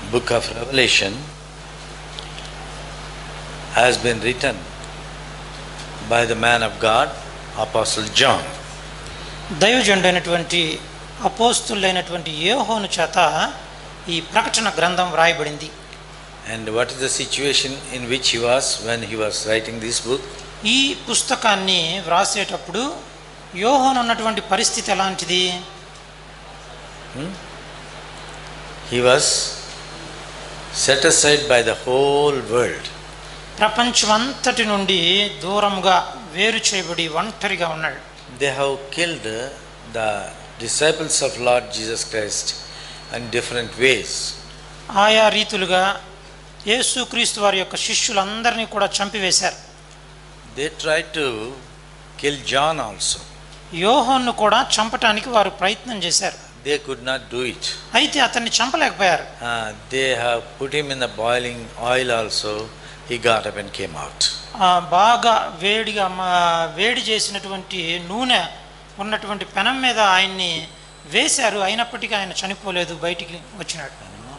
book of Revelation has been written by the man of God, Apostle John. దైవజనుడైనటువంటి అపోస్తులైనటువంటి యోహాను చేత ఈ ప్రకటన గ్రంథం వ్రాయబడింది. And what is the situation in which he was when he was writing this book? ఈ పుస్తకాన్ని వ్రాసేటప్పుడు యోహాను ఉన్నటువంటి పరిస్థితి ఎలాంటిది? He was set aside by the whole world. ప్రపంచమంతటి నుండి దూరంగా వేరు చేయబడి ఒంటరిగా ఉన్నాడు. They have killed the disciples of Lord Jesus Christ in different ways. ఆయా రీతులుగా యేసుక్రీస్తు వారి యొక్క శిష్యులందరినీ కూడా చంపివేశారు. They tried to kill John also. యోహాను కూడా చంపటానికి వారు ప్రయత్నం చేశారు. They could not do it. అయితే అతన్ని చంపలేకపోయారు. They have put him in the boiling oil also. He got up and came out. బాగా వేడి చేసినటువంటి నూనె ఉన్నటువంటి పెనం మీద ఆయన్ని వేశారు. అయినప్పటికీ ఆయన చనిపోలేదు, బయటికి వచ్చినాడు.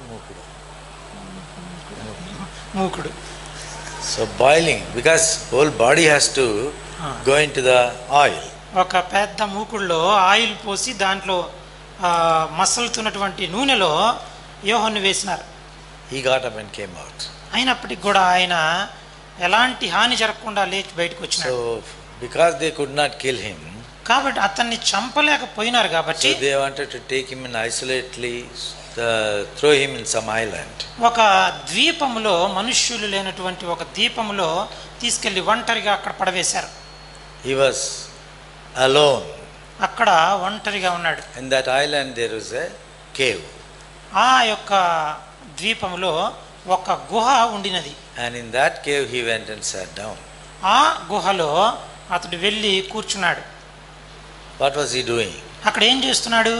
మూకుడు. So boiling, because whole body has to go into the oil. ఒక పెద్ద మూకుడులో ఆయిల్ పోసి దాంట్లో మసలుతున్నటువంటి నూనెలో యోహాను వేసినారు. He got up and came out. అయినప్పటికి కూడా ఆయన ఎలాంటి హాని జరగకుండా లేచి బయటకు వచ్చినాడు. So because they could not kill him, కాబట్టి అతన్ని చంపలేకపోయినారు కాబట్టి so they wanted to take him and isolately throw him in some island. ఒక ద్వీపములో, మనుష్యులు లేనటువంటి ఒక ద్వీపములో తీసుకెళ్లి ఒంటరిగా అక్కడ పడవేశారు. He was alone. అక్కడ ఒంటరిగా ఉన్నాడు. In that island there was a cave. ఆ యొక్క ద్వీపములో ఒక గుహ ఉండినది. And in that cave he went and sat down. ఆ గుహలో అతడు వెళ్ళి కూర్చున్నాడు. What was he doing? అక్కడ ఏం చేస్తున్నాడు?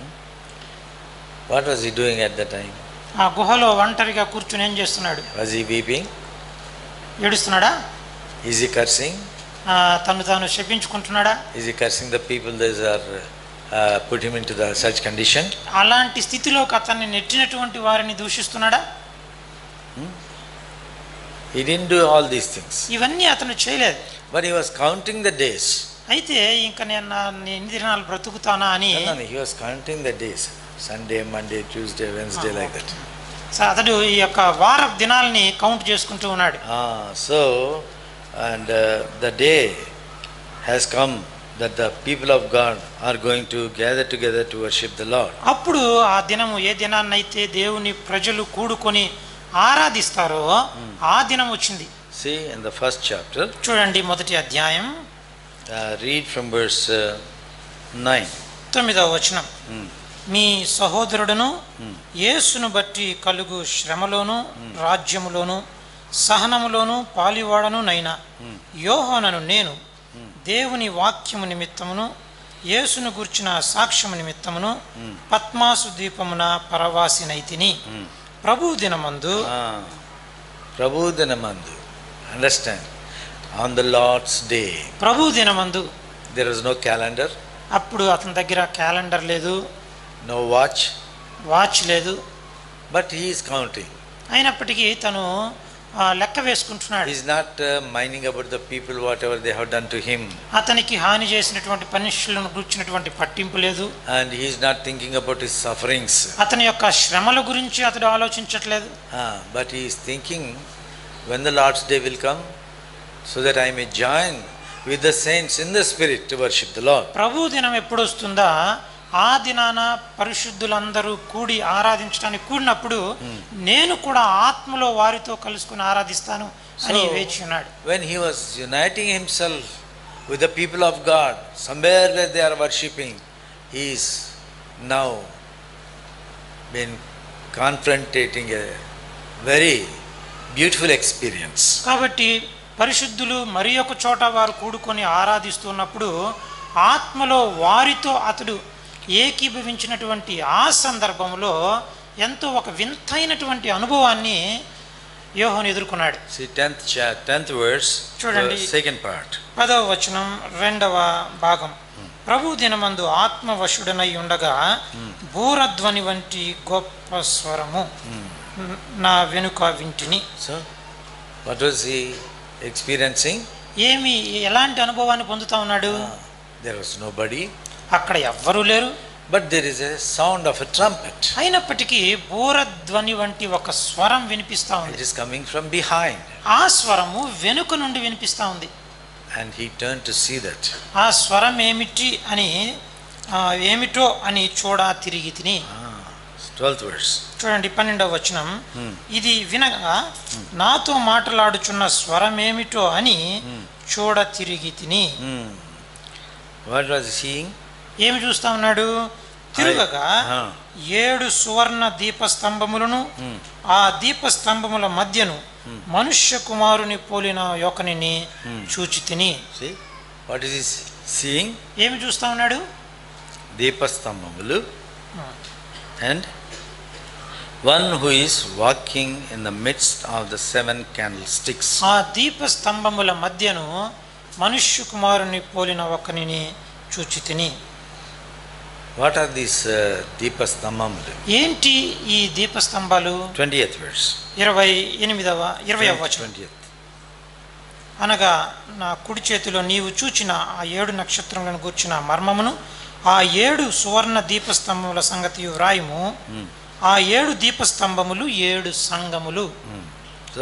What was he doing at that time? ఆ గుహలో ఒంటరిగా కూర్చుని ఏం చేస్తున్నాడు? Was he weeping? ఏడుస్తున్నాడా? Is he cursing? తను తాను శపించుకుంటున్నాడా? Is he cursing the people that are put him into the such condition? అలాంటి స్థితిలోకి అతన్ని నెట్టినటువంటి వారిని దూషిస్తున్నాడా? He didn't do all these things. ఇవన్నీ అతను చేయలేదు. But he was counting the days. అయితే ఇంకా నేను ఎన్ని దినాలు బ్రతుకుతానా అని. No, he was counting the days. Sunday, Monday, Tuesday, Wednesday, like that. So అతడు ఈ యొక్క వారపు దినాలని కౌంట్ చేసుకుంటూ ఉన్నాడు. So and the day has come that the people of God are going to gather together to worship the Lord. అప్పుడు ఆ దినము, ఏ దినాన్నైతే దేవుని ప్రజలు కూడుకొని ఆరాధిస్తారో ఆ దినం వచ్చింది. See in the first chapter. చూడండి మొదటి అధ్యాయం. Read from verse 9. 9వ వచనం. మీ సహోదరుడును యేసును బట్టి కలుగు శ్రమలోను రాజ్యములోను సహనములోను పాలివాడను నైనా యోహానను నేను దేవుని వాక్యము నిమిత్తమును యేసును గూర్చిన సాక్ష్యము నిమిత్తమును పద్మాసు ద్వీపమున పరవాసినైతిని. ప్రభు దినమందు. Understand, on the Lord's day. ప్రభు దినమందు. There was no calendar. అప్పుడు అతని దగ్గర క్యాలెండర్ లేదు, no watch లేదు. But he is counting. అయినప్పటికీ తను లెక్క వేసుకుంటున్నాడు. He is not minding about the people whatever they have done to him. అతనికి హాని చేసినటువంటి మనుషులను గురించినటువంటి పట్టింపు లేదు. And he is not thinking about his sufferings. అతని యొక్క శ్రమల గురించి అతడు ఆలోచించట్లేదు. But he is thinking when the Lord's day will come, so that I may join with the saints in the spirit to worship the Lord. ప్రభు దినం ఎప్పుడు వస్తుందా? ఆ దినాన పరిశుద్ధులందరూ కూడి ఆరాధించడానికి కూడినప్పుడు నేను కూడా ఆత్మలో వారితో కలుసుకుని ఆరాధిస్తాను అని వేచి ఉన్నాడు. When he was uniting himself with the people of God, somewhere where they are worshipping, he is now been confronting a very beautiful experience. కాబట్టి పరిశుద్ధులు మరి ఒక చోట వారు కూడుకొని ఆరాధిస్తున్నప్పుడు ఆత్మలో వారితో అతడు ఏకీభవించినటువంటి ఆ సందర్భంలో ఎంతో ఒక వింతైనటువంటి అనుభవాన్ని యోహాను ఎదుర్కొన్నాడు. See 10th verse, చూడండి, second part. 10వ వచనం 2వ భాగం. ప్రభు దినమందు ఆత్మవశుడనై ఉండగా బూరధ్వని వంటి గొప్ప స్వరము నా వెనుక వింటిని. So, what was he experiencing? ఎలాంటి అనుభవాన్ని పొందుతా ఉన్నాడు? There was nobody. అక్కడ ఎవ్వరూ లేరు. But there is a sound of a trumpet. అయినప్పటికీ బూరధ్వని వంటి ఒక స్వరం వినిపిస్తా ఉంది. It is coming from behind. ఆ స్వరము వెనుక నుండి వినిపిస్తా ఉంది. And he turned to see that. ఆ స్వరం ఏమిటో అని చూడా తిరిగి తిని. 12th verse. చూడండి 12వ వచనం. ఇది వినగా నాతో మాట్లాడుచున్న స్వరం ఏమిటో అని చూడ తిరిగి తిని. What was he seeing? ఏమి చూస్తా ఉన్నాడు? తిరుగగా 7 సువర్ణ దీపస్తంభములను, ఆ దీపస్తంభముల మధ్యను మనుష్య కుమారుని పోలిన యొకనిని చూచి తిని. See, what is he seeing? ఏమి చూస్తా ఉన్నాడు? దీపస్తంభములు and one who is walking in the midst of the 7 candlesticks. ఆ దీపస్తంభముల మధ్యను మనుష్య కుమారుని పోలిన ఒకనిని చూచి తిని. What are these దీపస్తంభములు? ఏంటి ఈ దీపస్తంభాలు? 20th verse. 20వ వచనం. అనగా నా కుడి చేతిలో నీవు చూచిన ఆ 7 నక్షత్రములను గూర్చిన మర్మమును, ఆ 7 సువర్ణ దీపస్తంభముల సంగతి వ్రాయుము. ఆ 7 దీపస్తంభములు 7 సంఘములు. So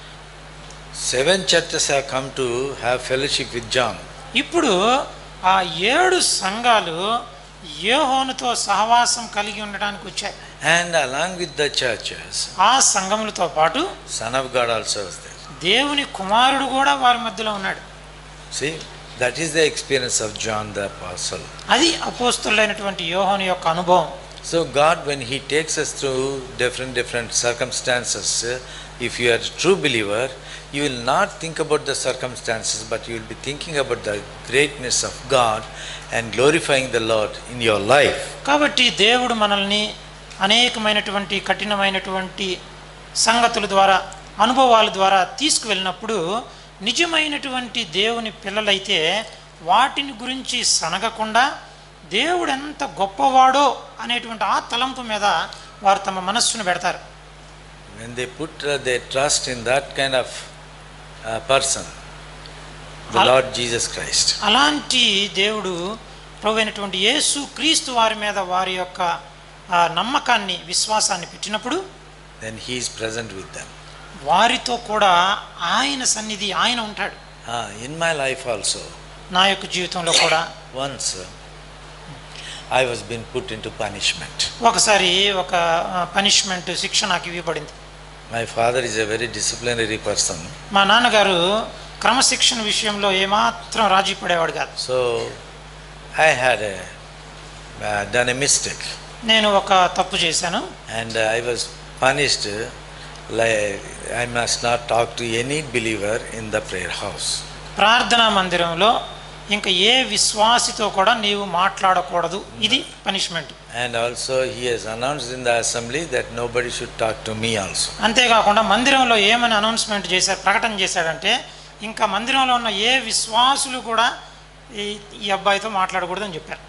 7 churches have come to have fellowship with John. ఇప్పుడు ఆ 7 సంఘాలు యోహానుతో సహవాసం కలిగి ఉండడానికి వచ్చాయి. And along with the churches, ఆ సంఘములతో పాటు Son of God also was there. దేవుని కుమారుడు కూడా వారి మధ్యలో ఉన్నాడు. See, that is the experience of John the Apostle. అది అపోస్తలుడైనటువంటి యోహాను యొక్క అనుభవం. So God, when he takes us through different circumstances, if you are a true believer, you will not think about the circumstances, but you will be thinking about the greatness of God and glorifying the Lord in your life. కాబట్టి దేవుడు మనల్ని అనేకమైనటువంటి కఠినమైనటువంటి సంగతుల ద్వారా, అనుభవాల ద్వారా తీసుకువెళ్ళినప్పుడు నిజమైనటువంటి దేవుని పిల్లలైతే వాటిని గురించి సనగకుండా దేవుడు ఎంత గొప్పవాడో అనేటువంటి ఆ తలంపు మీద వారు తమ మనస్సును పెడతారు. When they put their trust in that kind of person, the Lord Jesus Christ. అలాంటి దేవుడు ప్రభువైనటువంటి యేసు క్రీస్తు వారి మీద వారి యొక్క నమ్మకాన్ని, విశ్వాసాన్ని పెట్టినప్పుడు, then he is present with them. వారితో కూడా ఆయన సన్నిధి, ఆయన ఉంటాడు. In my life also, నా యొక్క జీవితంలో కూడా once I was been put into punishment. ఒకసారి ఒక పనిష్మెంట్, శిక్ష నాకు ఇవ్వబడింది. My father is a very disciplinary person. మా నాన్నగారు క్రమశిక్షణ విషయంలో ఏమాత్రం రాజీ పడేవాడు కాదు. So I had done a mistake. నేను ఒక తప్పు చేశాను. And I was punished like I must not talk to any believer in the prayer house. ప్రార్థనా మందిరంలో ఇంకా ఏ విశ్వాసితో కూడా నీవు మాట్లాడకూడదు, ఇది punishment. And also he has announced in the assembly that nobody should talk to me also. అంతేకాకుండా మందిరంలో ఏమని అనౌన్స్మెంట్ చేశారు, ప్రకటన చేశాడంటే ఇంకా మందిరంలో ఉన్న ఏ విశ్వాసులు కూడా ఈ అబ్బాయితో మాట్లాడకూడదు అని చెప్పారు.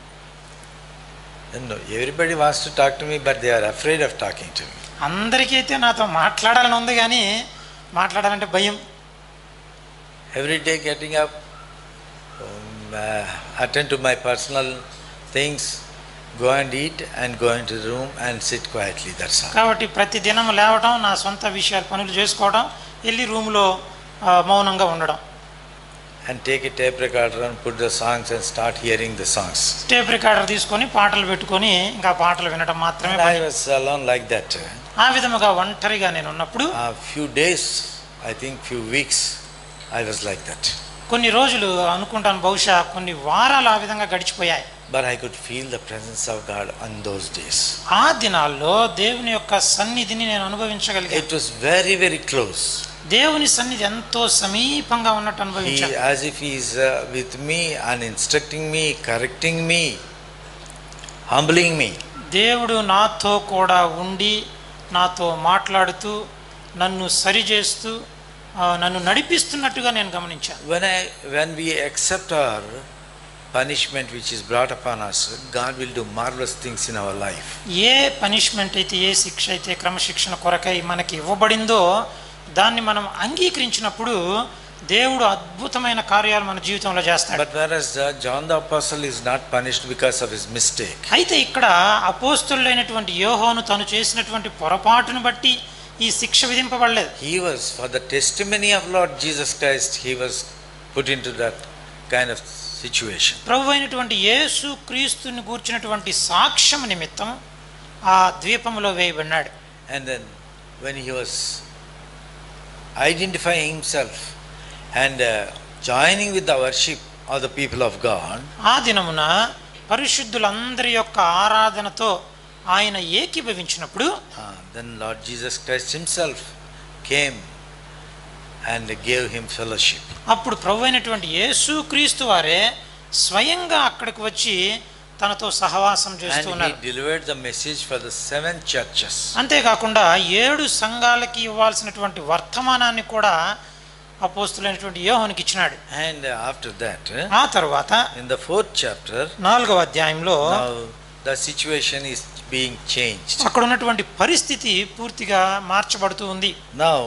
No, everybody wants to talk to me, but they are afraid of talking to me. అందరికైతే నాతో మాట్లాడాలని ఉంది కానీ మాట్లాడాలంటే భయం. Every day getting up, attend to my personal things, go and eat and go into the room and sit quietly. That's all. కాబట్టి ప్రతి దినం లేవటం, నా సొంత విషయాలు పనులు చేసుకోవడం, వెళ్ళి రూమ్లో మౌనంగా ఉండడం. And take a tape recorder and put the songs and start hearing the songs. Tape recorder తీసుకొని పాటలు పెట్టుకొని ఇంకా పాటలు వినడం మాత్రమే. I was alone like that. ఆ విధముగా ఒంటరిగా నేను ఉన్నప్పుడు A few days, I think few weeks, I was like that. కొన్ని రోజులు అనుకుంటాను, బహుశా కొన్ని వారాలు ఆ విధంగా గడిచిపోయాయి. But I could feel the presence of God on those days. ఆ దినాల్లో దేవుని యొక్క సన్నిధిని నేను అనుభవించగలిగాను. It was very, very close. దేవుని సన్నిధి ఎంతో సమీపంగా ఉన్నట్టు అనుభవించాను. As if he is with me and instructing me, correcting me, humbling me. దేవుడు నాతో కూడా ఉండి నాతో మాట్లాడుతూ నన్ను సరిచేస్తూ నన్ను నడిపిస్తున్నట్టుగా నేను గమనించాను. When we accept our punishment which is brought upon us, God will do marvelous things in our life. ఏ పనిష్మెంట్ అయితే, ఏ శిక్ష అయితే క్రమశిక్షణ కొరకై మనకి ఇవ్వబడిందో దాన్ని మనం అంగీకరించినప్పుడు దేవుడు అద్భుతమైన కార్యాలు మన జీవితంలో చేస్తాడు. But whereas John the Apostle is not punished because of his mistake. అయితే ఇక్కడ అపోస్తలుడైనటువంటి యోహాను తను చేసినటువంటి పొరపాటును బట్టి ఈ శిక్ష విధింపబడలేదు. He was, for the testimony of Lord Jesus Christ, he was put into that kind of situation. ప్రభు అయినటువంటి యేసు క్రీస్తుని గూర్చినటువంటి సాక్ష్యం నిమిత్తం ఆ ద్వీపంలో వేయబడినాడు. And then when he was identifying himself and joining with the worship of the people of God, ఆ దినమున పరిశుద్ధులందరి యొక్క ఆరాధనతో ఆయన ఏకీభవించినప్పుడు then Lord Jesus Christ himself came and gave him fellowship. అప్పుడు ప్రభు అయినటువంటి యేసు క్రీస్తు వారే స్వయంగా అక్కడికి వచ్చి తనతో సహవాసం చేస్తూ And ఉన్నారు. he delivered the message for the 7 churches. అంతేకాకుండా 7 సంఘాలకి ఇవ్వాల్సినటువంటి వర్తమానాన్ని కూడా అపోస్తులైనటువంటి యోహానుకి ఇచ్చినాడు. And after that, ఆ తర్వాత in the 4th chapter, 4వ అధ్యాయంలో now the situation is being changed. అక్కడ ఉన్నటువంటి పరిస్థితి పూర్తిగా మార్చబడుతూ ఉంది. Now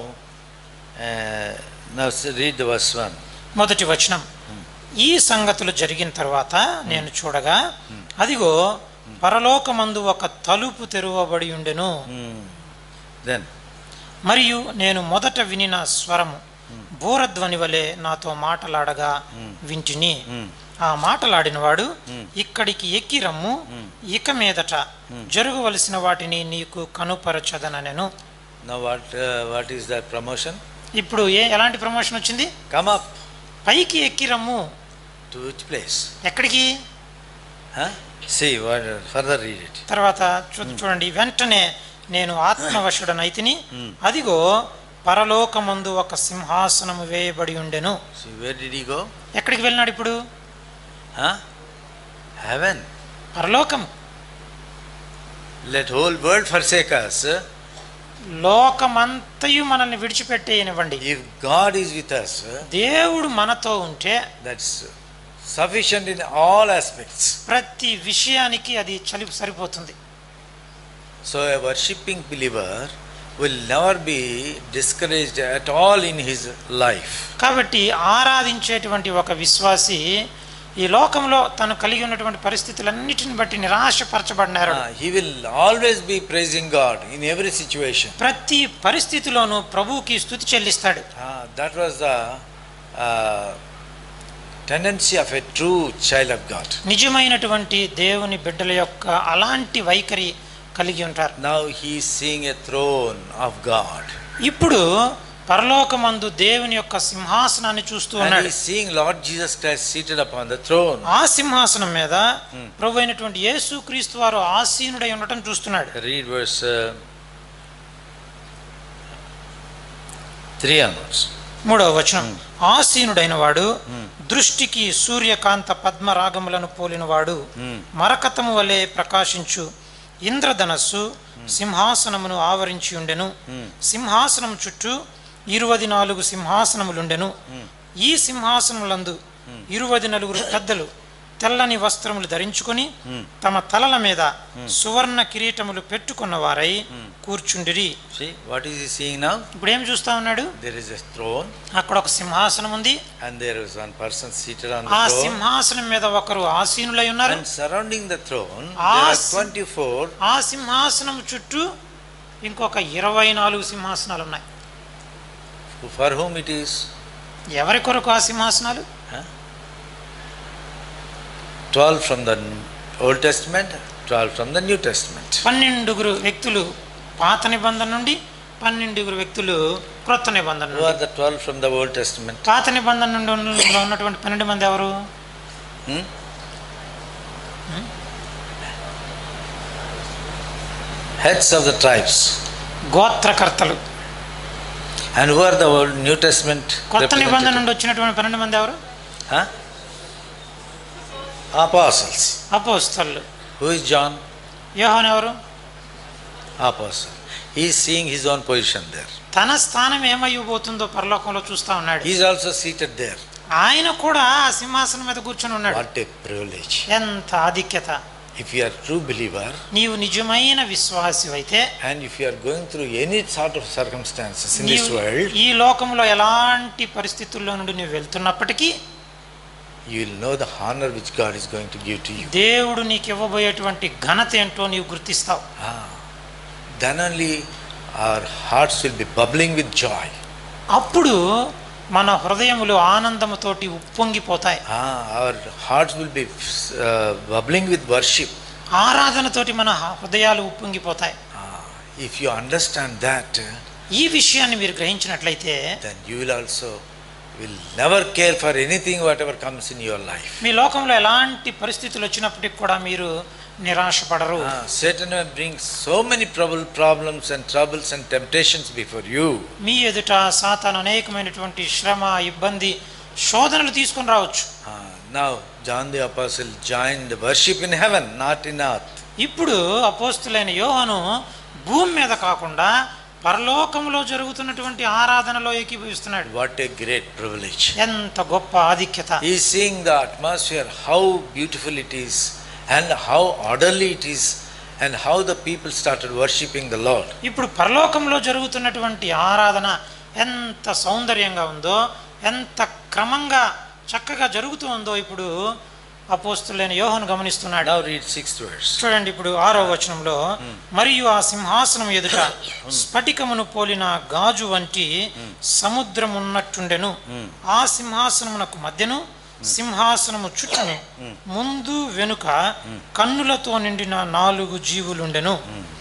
read the verse 1. మొదటి వచనం, ఈ సంగతులు జరిగిన తర్వాత నేను చూడగా అదిగో పరలోకమందు ఒక తలుపు తెరువబడి ఉండెను. Then మరియు నేను మొదట వినిన స్వరము బూరధ్వని వలె నాతో మాటలాడగా వింటిని. ఆ మాటలాడినవాడు, ఇక్కడికి ఎక్కి రమ్ము, ఇక మీదట జరగవలసిన వాటిని నీకు కనుపరచదనెను. now what is that promotion? ఇప్పుడు ఎలాంటి ప్రమోషన్ వచ్చింది? Come up. పైకి ఎక్కి రమ్ము. To which place? ఎక్కడికి? See what further read it. తర్వాత చూడండి, వెంటనే నేను ఆత్మవశుడనైతిని, అదిగో పరలోకమందు ఒక సింహాసనము వేయబడి ఉండెను. See, where did he go? ఎక్కడికి వెళ్ళినాడు ఇప్పుడు? Heaven. పరలోకం. Let whole world forsake us. లోకమంతయు మనల్ని విడిచిపెట్టేయనివ్వండి. If God is with us, దేవుడు మనతో ఉంటే that's sufficient in all aspects. ప్రతి విషయానికి అది సరిపోతుంది. So a worshipping believer will never be discouraged at all in his life. కాబట్టి ఆరాధించేటువంటి ఒక విశ్వాసి ఈ లోకంలో తను కలిగి ఉన్నటువంటి పరిస్థితులన్నిటిని బట్టి నిరాశపరచబడినారు. He will always be praising God in every situation. ప్రతి పరిస్థితిలోనూ ప్రభువుకి స్తుతి చెల్లిస్తాడు. That was the tendency of a true child of God. నిజమైనటువంటి దేవుని బిడ్డల యొక్క అలాంటి వైఖరి కలిగి ఉంటారు. Now he is seeing a throne of God. ఇప్పుడు పరలోకమందు దేవుని యొక్క సింహాసనాన్ని చూస్తూ And ఉన్నాడు. he is seeing Lord Jesus Christ seated upon the throne. ఆ సింహాసనం మీద ప్రభు అయినటువంటి యేసు క్రీస్తు వారు ఆసీనుడై ఉండటం చూస్తున్నాడు. Read verse 3 onwards. 3వ వచనం, ఆసీనుడైన వాడు దృష్టికి సూర్యకాంత పద్మరాగములను పోలినవాడు, మరకతము వలె ప్రకాశించు ఇంద్రధనస్సు సింహాసనమును ఆవరించి ఉండెను. సింహాసనం చుట్టూ 24 సింహాసనములుండెను. ఈ సింహాసనములందు 24 పెద్దలు తెల్లని వస్త్రములు ధరించుకొని తమ తలల మీద సువర్ణ కిరీటములు పెట్టుకున్న వారై కూర్చుండిరి. See, what is he seeing now? ఇప్పుడు ఏం చూస్తా ఉన్నాడు? There is a throne. అక్కడ ఒక సింహాసనం ఉంది. And there is one person seated on the ఆ throne. సింహాసనం మీద ఒకరు ఆసీనులై ఉన్నారు. And surrounding the throne, there are 24. ఆ సింహాసనం చుట్టూ ఇంకొక 24 సింహాసనాలు ఉన్నాయి. For whom it is? ఎవరి కొరకు ఆ సింహాసనాలు? 12 from the Old Testament, 12 from the New Testament. 12 వ్యక్తులు పాత నిబంధన నుండి, 12 వ్యక్తులు క్రొత్త నిబంధన Who are నుండి. the 12 from the Old Testament? పాత నిబంధన నుండి ఉన్నటువంటి 12 మంది ఎవరు? Heads of the tribes. గోత్రకర్తలు. And who are the Old New Testament? కొత్త నిబంధన నుండి వచ్చినటువంటి 12 మంది ఎవరు? Apostles. అపోస్తలులు. Who is John? యోహాను ఎవరు? Apostle. He is seeing his own position there. తన స్థానం ఏమైపోతుందో పరలోకంలో చూస్తా ఉన్నాడు. He is also seated there. ఆయన కూడా ఆ సింహాసనం మీద కూర్చొని ఉన్నాడు. What a privilege. ఎంత ఆధిక్యత. If you are true believer, నీవు నిజమైన విశ్వాసి అయితే, and if you are going through any sort of circumstances in this world, ఈ లోకంలో ఎలాంటి పరిస్థితుల్లో నుండి నువ్వు వెళ్తున్నప్పటికీ, you will know the honor which God is going to give to you. దేవుడు నీకు ఇవ్వబోయేటువంటి ఘనత ఏంటో నీవు గుర్తిస్తావు. Then only our hearts will be bubbling with joy. అప్పుడు మన హృదయములు ఆనందముతోటి ఉప్పొంగిపోతాయి. Our hearts will be bubbling with worship. ఆరాధనతోటి మన హృదయాలు ఉప్పొంగిపోతాయి. If you understand that, ఈ విషయాన్ని మీరు గ్రహించినట్లయితే, then you will also will never care for anything whatever comes in your life. మీ లోకంలో ఎలాంటి పరిస్థితులు వచ్చినప్పటికీ కూడా మీరు నిరాశపడరు. Satan will bring so many problems and troubles and temptations before you. మీ ఎదుట సాతాను అనేకమైనటువంటి శ్రమ, ఇబ్బంది, శోధనలు తీసుకొని రావచ్చు. Now John the Apostle joined the worship in heaven, not in earth. ఇప్పుడు అపోస్తులైన యోహాను భూమి మీద కాకుండా పరలోకంలో జరుగుతున్నటువంటి ఆరాధనలో ఏకీభవిస్తున్నాడు. What a great privilege. ఎంత గొప్ప ఆధిక్యత. He is seeing the atmosphere, how beautiful it is and how orderly it is and how the people started worshipping the Lord. ఇప్పుడు పరలోకంలో జరుగుతున్నటువంటి ఆరాధన ఎంత సౌందర్యంగా ఉందో, ఎంత క్రమంగా చక్కగా జరుగుతూ ఉందో ఇప్పుడు అపోస్తులైన యోహాను గమనిస్తున్నాడు. Now read 6th verse. చూడండి ఇప్పుడు 6వ వచనంలో, మరియు ఆ సింహాసనం ఎదుట స్ఫటికమును పోలిన గాజు వంటి సముద్రం ఉన్నట్టుండెను. ఆ సింహాసనమునకు మధ్యను సింహాసనము చుట్టూను ముందు వెనుక కన్నులతో నిండిన 4 జీవులుండెను.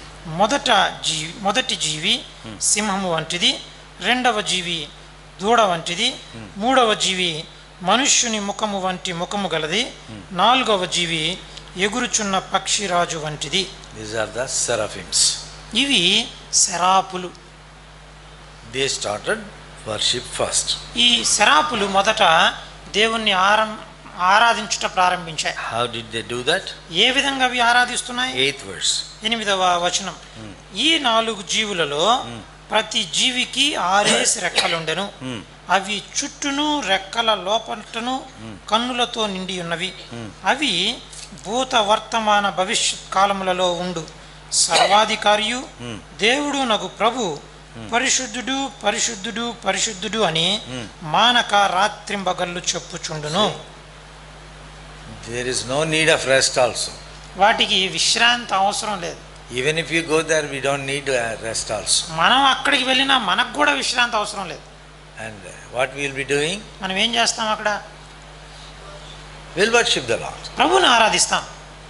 మొదటి జీవి సింహము వంటిది, రెండవ జీవి దూడ వంటిది, మూడవ జీవి మనుష్యుని ముఖము వంటి ముఖము గలది, 4వ జీవి ఎగురుచున్న పక్షిరాజు వంటిది. These are the seraphims. ఇవి సెరాపులు. They started worship first. ఈ సెరాపులు మొదట దేవుణ్ణి ఆరాధించుట ప్రారంభించాయి. How did they do that? ఏ విధంగా అవి ఆరాధిస్తున్నాయి? 8th verse. 8వ వచనం, ఈ 4 జీవులలో ప్రతి జీవికి 6 రెక్కలుండెను. అవి చుట్టూను రెక్కల లోపటను కన్నులతో నిండి ఉన్నవి. అవి భూత వర్తమాన భవిష్యత్ కాలములలో ఉండు సర్వాధికారియు దేవుడు నగు ప్రభు పరిశుద్ధుడు పరిశుద్ధుడు పరిశుద్ధుడు అని మానక రాత్రింబగళ్ళు చెప్పుచుండును. There is no need of rest also. వాటికి విశ్రాంతి అవసరం లేదు. Even if you go there, we don't need rest also. మనం అక్కడికి వెళ్ళినా మనకు కూడా విశ్రాంతి అవసరం లేదు. And what we will be doing? మనం ఏం చేస్తాం? అక్కడ we'll worship the Lord. ప్రభువుని ఆరాధిస్తాం.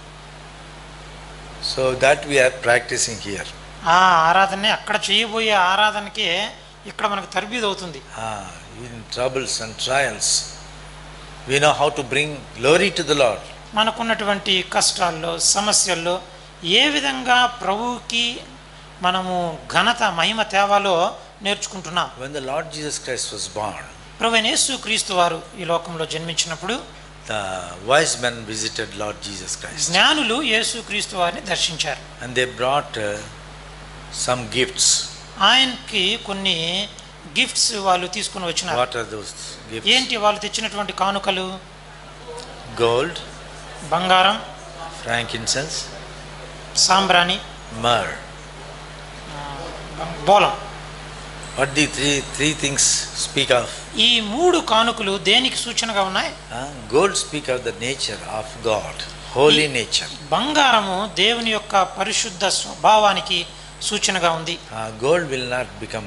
So that we are practicing here. ఆ ఆరాధనే అక్కడ చేయబోయే ఆరాధనకే ఇక్కడ మనకు తర్బీదు అవుతుంది. In troubles and trials, we know how to bring glory to the Lord. మనకున్నటువంటి కష్టాల్లో, సమస్యల్లో ఏ విధంగా ప్రభువుకి మనము ఘనత, మహిమ తేవాలో నేర్చుకుంటున్నాం. When the Lord Jesus Christ was born, ప్రభువైన యేసుక్రీస్తు వారు ఈ లోకంలో జన్మించినప్పుడు the wise men visited Lord Jesus Christ. జ్ఞానులు యేసుక్రీస్తు వారిని దర్శించారు. And they brought some gifts. ఆయనకి కొన్ని గిఫ్ట్స్ వాళ్ళు తీసుకుని వచ్చినారు. What are those gifts? ఏంటి వాళ్ళు తెచ్చినటువంటి కానుకలు? Gold, బంగారం, frankincense, సాంబ్రాణి, myrrh. బోలం. What the three things speak of? ఈ 3 కానుకలు దేనికి సూచనగా ఉన్నాయి? Gold speak of the nature of God, holy nature. బంగారము దేవుని యొక్క పరిశుద్ధ స్వభావానికి సూచనగా ఉంది. Gold will not become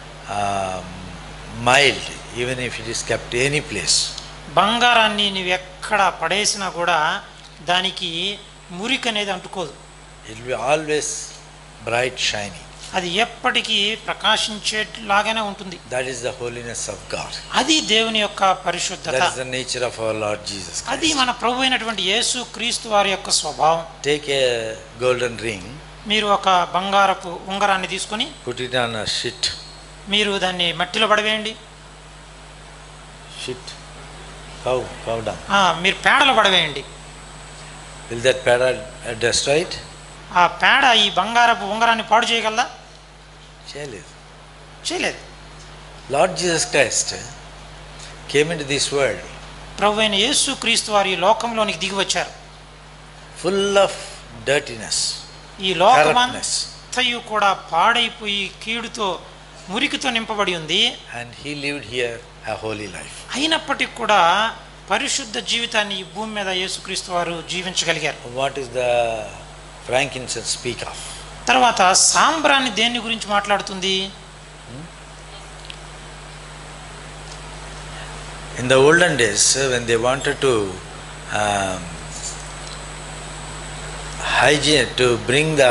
mild even if it is kept any place. బంగారాన్ని నీవు ఎక్కడ పడేసినా కూడా దానికి మురికి అనేది అంటుకోదు. It will be always bright shiny. అది ఎప్పటికీ ప్రకాశించేలాగానే ఉంటుంది. That is the holiness of God. అది దేవుని యొక్క పరిశుద్ధత. That is the nature of our Lord Jesus Christ. అది మన ప్రభు అయినటువంటి యేసు క్రీస్తు వారి యొక్క స్వభావం. Take a golden ring. మీరు ఒక బంగారపు ఉంగరాన్ని తీసుకొని put it on a shit. మీరు దాన్ని మట్టిలో పడవేయండి. Shit. Cow dung. మీరు పేడలో పడవేయండి. Will that peda destroy it? ఆ పేడ ఈ బంగారపు ఉంగరాన్ని పాడు చేయగలదా? చేయలేదు. Lord Jesus Christ came into this world ప్రభు అయిన యేసు క్రీస్తు వారు ఈ లోకంలోనికి దిగి వచ్చారు. full of dirtiness, ఈ లోకమంతయు కూడా పాడైపోయి కీడుతో మురికితో నింపబడి ఉంది. and he lived here a holy life. అయినప్పటికీ కూడా పరిశుద్ధ జీవితాన్ని ఈ భూమి మీద యేసుక్రీస్తు వారు జీవించగలిగారు. What is the frankincense speak of? తర్వాత సాంబ్రాణి దేని గురించి మాట్లాడుతుంది? In the olden days, when they wanted to hygiene, to bring the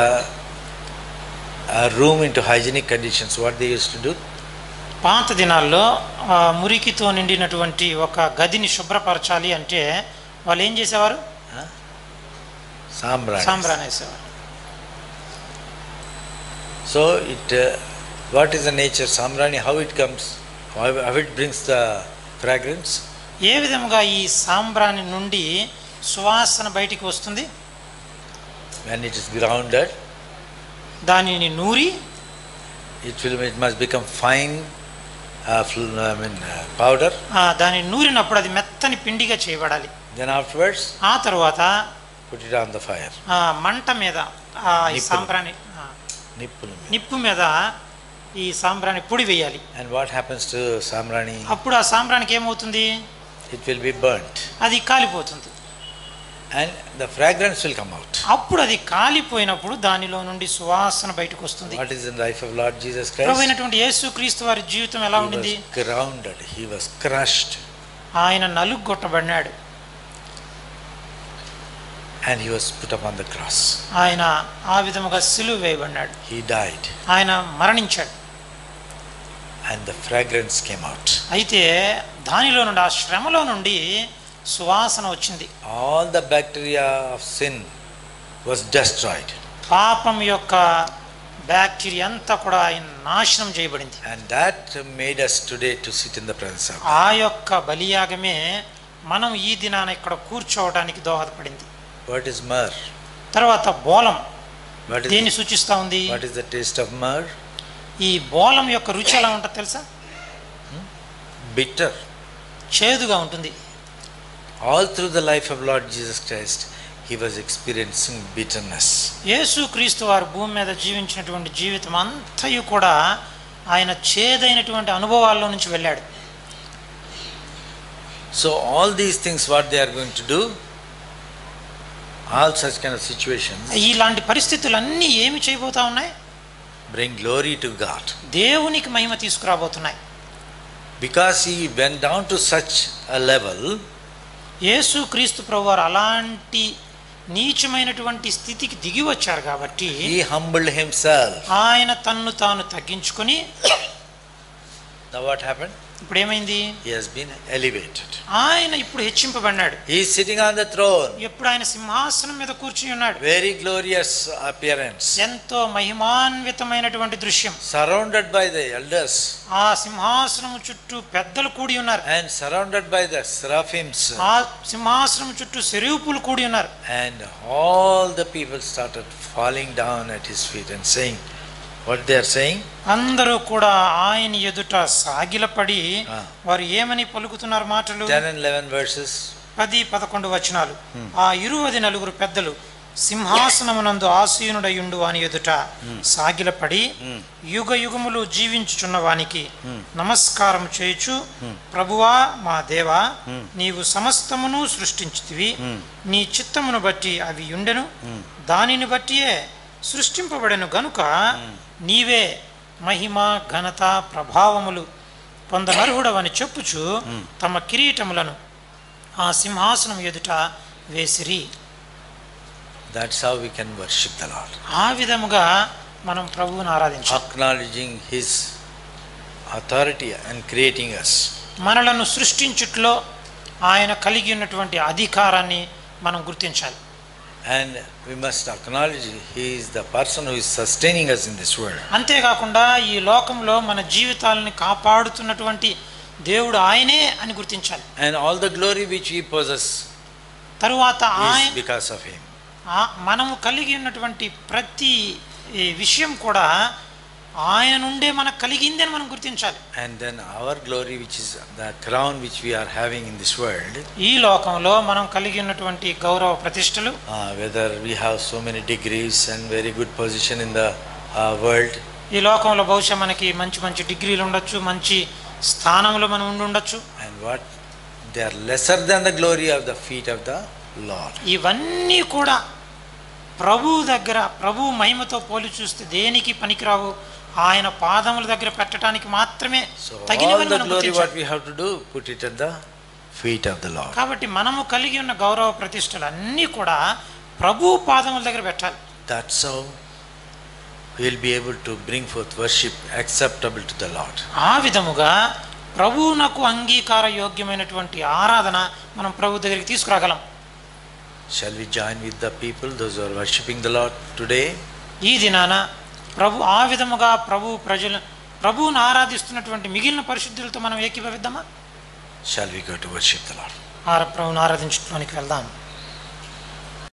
room into hygienic conditions, what they used to do? పాత దినాల్లో మురికితో నిండినటువంటి ఒక గదిని శుభ్రపరచాలి అంటే వాళ్ళు ఏం చేసేవారు? సాంబ్రాణి వేసేవారు. So what is the nature sambrani? How it comes? How it brings the fragrance? ఏ విధముగా ఈ సాంబ్రాణి నుండి సువాసన బయటికి వస్తుంది? When it is grounded, దానిని నూరి it must become fine powder. దానిని నూరినప్పుడు అది మెత్తని పిండిగా చేయబడాలి. Then afterwards, ఆ తర్వాత put it on the fire. మంట మీద ఈ సాంబ్రాణి నిప్పు మీద ఈ సాంబ్రాణి పొడి వేయాలి. And what happens to sambrani? అప్పుడు ఆ సాంబ్రానికి ఏమవుతుంది? It will be burnt. అది కాలిపోతుంది. And the fragrance will come out. అప్పుడు అది కాలిపోయినప్పుడు దానిలో నుండి సువాసన బయటకు వస్తుంది. What is in the life of Lord Jesus Christ? ప్రభువైనటువంటి యేసుక్రీస్తు వారి జీవితం ఎలా ఉండింది? He was grounded, he was crushed. ఆయన నలుగొట్టబడినాడు. And he was put upon the cross. ఆయన ఆ విధముగా సిలువ వేయబడినాడు. He died. ఆయన మరణించాడు. And the fragrance came out. అయితే దానిలో నుండి ఆ శ్రమలో నుండి సువాసన వచ్చింది. All the bacteria of sin was destroyed. పాపం యొక్క బ్యాక్టీరియా అంతా కూడా నాశనం చేయబడింది. And that made us today to sit in the presence of God. ఆ యొక్క బలియాగమే మనం ఈ దినాన ఇక్కడ కూర్చోవడానికి దోహదపడింది. What is myrrh? తర్వాత బోలం దేన్ని సూచిస్తా ఉంది? What is the taste of myrrh? ఈ బోలం యొక్క రుచి ఎలా ఉంటుంది తెలుసా? Bitter. చేదుగా ఉంటుంది. All through the life of Lord Jesus Christ, he was experiencing bitterness. యేసు క్రీస్తు వారు భూమి మీద జీవించినటువంటి జీవితం అంతయు కూడా ఆయన చేదైనటువంటి అనుభవాల్లో నుంచి వెళ్ళాడు. So all these things what they are going to do, all such kind of situations, ఇలాంటి పరిస్థితులన్నీ ఏమి చేయబోతా ఉన్నాయి? bring glory to God. దేవునికి మహిమ తీసుకురాబోతున్నాయి. Because he went down to such a level, యేసు క్రీస్తు ప్రభువారు అలాంటి నీచమైనటువంటి స్థితికి దిగి వచ్చారు కాబట్టి he humbled himself. ఆయన తన్ను తాను తగ్గించుకొని Now what happened? ఇప్పుడు ఏమైంది? He has been elevated. ఆయన ఇప్పుడు హెచ్చింపబడినాడు. He is sitting on the throne. ఇప్పుడు ఆయన సింహాసనం మీద కూర్చుని ఉన్నాడు. Very glorious appearance. ఎంతో మహిమాన్వితమైనటువంటి దృశ్యం. Surrounded by the elders. ఆ సింహాసనం చుట్టూ పెద్దలు కూడి ఉన్నారు. And surrounded by the seraphims. ఆ సింహాసనం చుట్టూ సెరూపులు కూడి ఉన్నారు. And all the people started falling down at his feet and saying, what they are saying? అందరూ కూడా ఆయన ఎదుట సాగిలపడి వారు ఏమని పలుకుతున్నారు మాటలు? 10 and 11 verses. 10-11 వచనాలు. ఆ 24 పెద్దలు సింహాసనమునందు ఆసీనుడయుండు వాని ఎదుట సాగిలపడి యుగ యుగములు జీవించుచున్న వానికి నమస్కారం చేయుచు, ప్రభువా మా దేవా, నీవు సమస్తమును సృష్టించితివి, నీ చిత్తమును బట్టి అవి ఉండెను, దానిని బట్టియే సృష్టింపబడెను గనుక నీవే మహిమ ఘనత ప్రభావములు పొందనర్హుడవని చెప్పుచు తమ కిరీటములను ఆ సింహాసనం ఎదుట వేసిరి. That's how we can worship the Lord. ఆ విధముగా మనం ప్రభువుని ఆరాధించాలి. Acknowledging his authority and creating us. మనలను సృష్టించుట్లో ఆయన కలిగి ఉన్నటువంటి అధికారాన్ని మనం గుర్తించాలి. And we must acknowledge he is the person who is sustaining us in this world. అంతేకాకుండా ఈ లోకంలో మన జీవితాలను కాపాడుతున్నటువంటి దేవుడు ఆయనే అని గుర్తించాలి. And all the glory which we possess తరువాత is because of him. మనము కలిగి ఉన్నటువంటి ప్రతి విషయం కూడా ఆయన నుండే మనకు కలిగింది అని మనం గుర్తించాలి. And then our glory, which is the crown which we are having in this world, ఈ లోకంలో మనం కలిగి ఉన్నటువంటి గౌరవ ప్రతిష్టలు, whether we have so many degrees and very good position in the world, ఈ లోకంలో బహుశా మనకి మంచి మంచి డిగ్రీలు ఉండొచ్చు, మంచి స్థానంలో మనం ఉండి ఉండొచ్చు, and what they are lesser than the glory of the feet of the Lord. ఇవన్నీ కూడా ప్రభువు దగ్గర ప్రభు మహిమతో పోలి చూస్తే దేనికి పనికిరావు, ఆయన పాదముల దగ్గర పెట్టడానికి మాత్రమే So all తగినవని the మనం glory గుర్తించాలి. what we have to do, put it at the feet of the Lord. కాబట్టి మనము కలిగి ఉన్న గౌరవ ప్రతిష్టలు అన్నీ కూడా ప్రభు పాదముల దగ్గర పెట్టాలి. That's how we will be able to bring forth worship acceptable to the Lord. ఆ విధముగా ప్రభువునకు అంగీకార యోగ్యమైనటువంటి ఆరాధన మనం ప్రభు దగ్గరికి తీసుకురాగలం. Shall we join with the people, those who are worshiping the Lord today? ఈ దినాన ప్రభు ఆ విధముగా ప్రభువును ఆరాధిస్తున్నటువంటి మిగిలిన పరిశుద్ధులతో మనం ఏకీభవిద్దామా? Shall we go to worship the Lord? ప్రభువును ఆరాధించడానికి వెళ్దాం.